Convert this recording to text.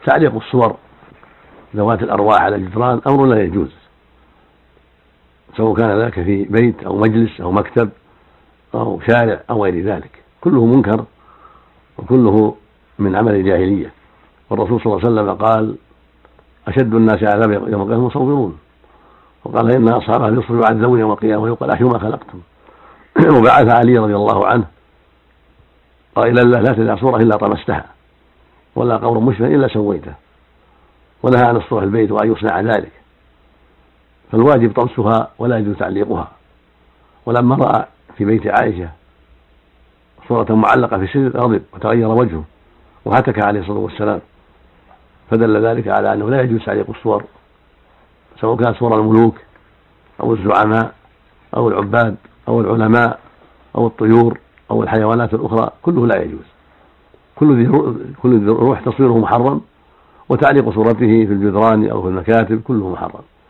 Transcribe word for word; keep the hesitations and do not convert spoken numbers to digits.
تعليق الصور ذوات الأرواح على الجدران أمر لا يجوز، سواء كان ذلك في بيت أو مجلس أو مكتب أو شارع أو غير ذلك، كله منكر وكله من عمل الجاهلية. والرسول صلى الله عليه وسلم قال: أشد الناس عذابا يوم القيامة المصورون، وقال: إن أصحابها يصبر يعذبون يوم القيامة ويقال: أحيوا ما خلقتم. وبعث علي رضي الله عنه قائلا له: لا تدع صورة إلا طمستها، ولا قبر مشرف إلا سويته، ونهى عن الصورة في البيت وأن يصنع ذلك، فالواجب طمسها ولا يجوز تعليقها. ولما رأى في بيت عائشة صورة معلقة في السجن غضب وتغير وجهه وهتك عليه الصلاة والسلام، فدل ذلك على أنه لا يجوز تعليق الصور، سواء كانت صور الملوك أو الزعماء أو العباد أو العلماء أو الطيور أو الحيوانات الأخرى، كله لا يجوز. كل ذي روح تصويره محرم، وتعليق صورته في الجدران أو في المكاتب كله محرم.